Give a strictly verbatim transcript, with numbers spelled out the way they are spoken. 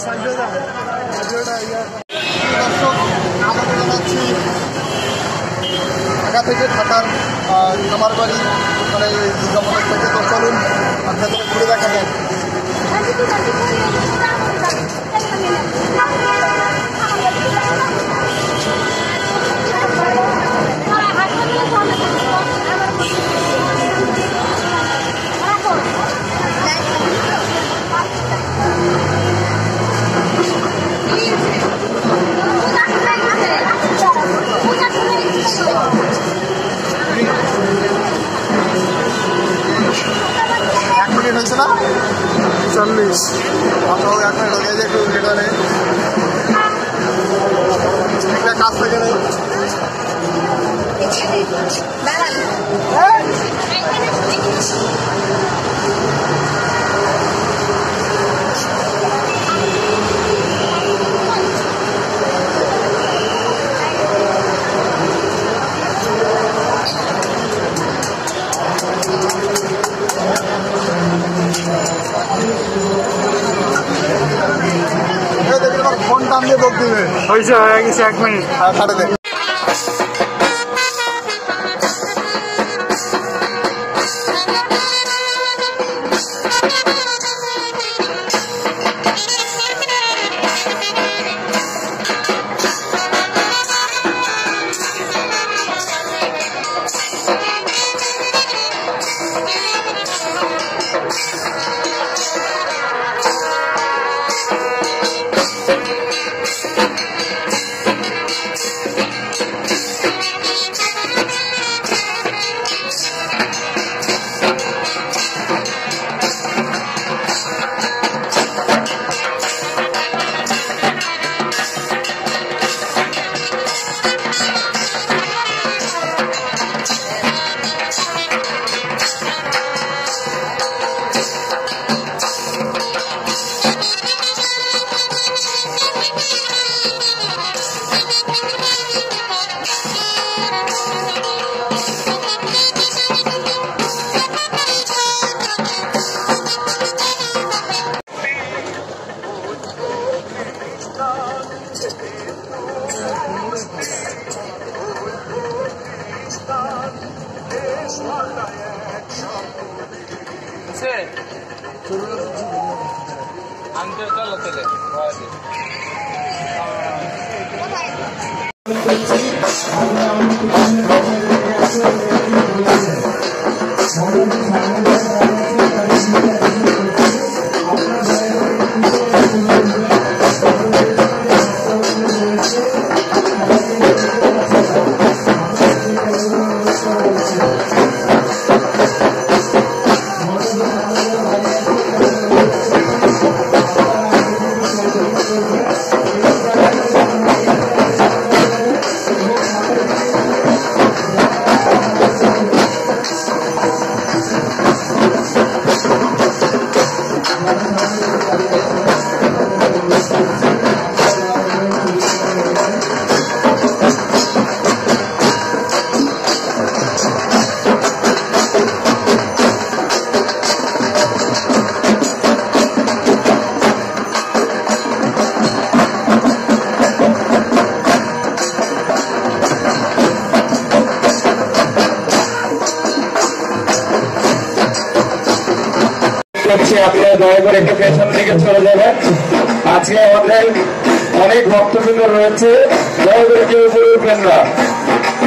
ঢাকা থেকে ঢাকার আমার বাড়ি মানে দুর্গামন্দির থেকে। তো চলুন আপনাদের ঘুরে দেখা যায়। এক মিনিট হয়েছে না চল্লিশ আপনার এক মিনিট হয়ে যায় একটু এটা নেই একটা কাজ থেকে নেই ফোন টান দিয়ে বক দিবে হয়েছে হয়ে গেছে এক মিনিট কাটে দেয়। আপনারা দয়া করে একটু পেছন দিকে চলে যাবেন। আজকে আমাদের অনেক ভক্তবৃন্দ রয়েছে, দয়া করে কেউ উপরে উঠবেন না।